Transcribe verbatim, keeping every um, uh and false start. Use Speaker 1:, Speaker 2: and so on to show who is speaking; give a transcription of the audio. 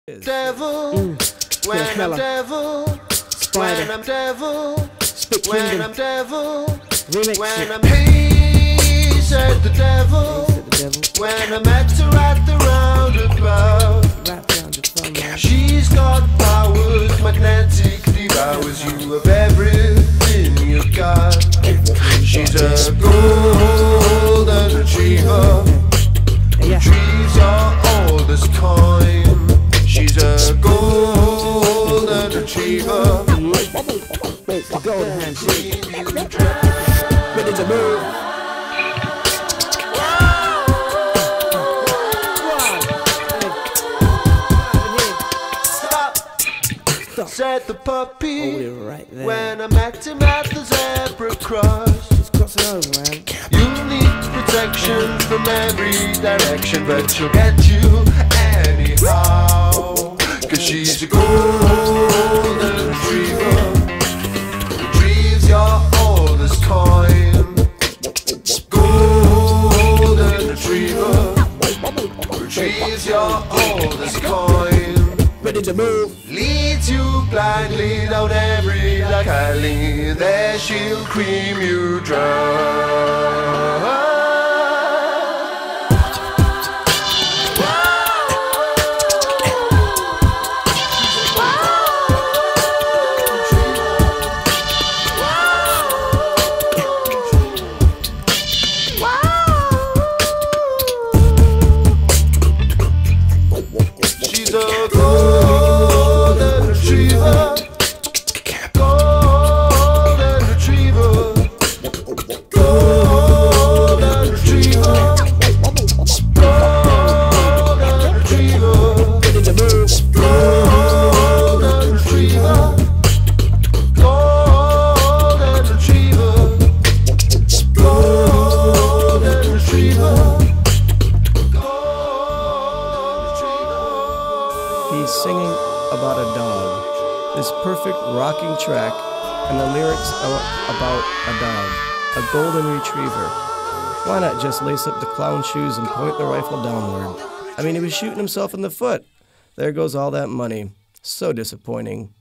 Speaker 1: Devil, mm. when yeah, I'm devil, Spider. When I'm devil, Spit when Kingdom. I'm devil, Remix when it. I'm he said the devil, said the devil. When I met her at the roundabout, roundabout. She's got powers, magnetic devours you of everything you've got. She's a golden retriever, retrieves your oldest coin. She's a golden retriever.
Speaker 2: It's the golden handshake. Ready to move.
Speaker 1: Stop. Said the puppy
Speaker 2: oh, right there.
Speaker 1: When I met him at the zebra cross.
Speaker 2: Just crossing over, man.
Speaker 1: You need protection from every direction, but she'll get you anyhow. Cause she's a golden retriever, retrieves your oldest coin. Golden retriever, retrieves your oldest coin.
Speaker 2: Ready to move.
Speaker 1: Leads you blindly down every dark alley. There she'll cream you dry. She's a golden retriever, golden retriever, golden retriever, golden retriever,
Speaker 2: Ready to move.
Speaker 1: golden retriever, golden retriever, golden retriever.
Speaker 2: He's singing about a dog, this perfect rocking track, and the lyrics are about a dog, a golden retriever. Why not just lace up the clown shoes and point the rifle downward? I mean, he was shooting himself in the foot. There goes all that money. So disappointing.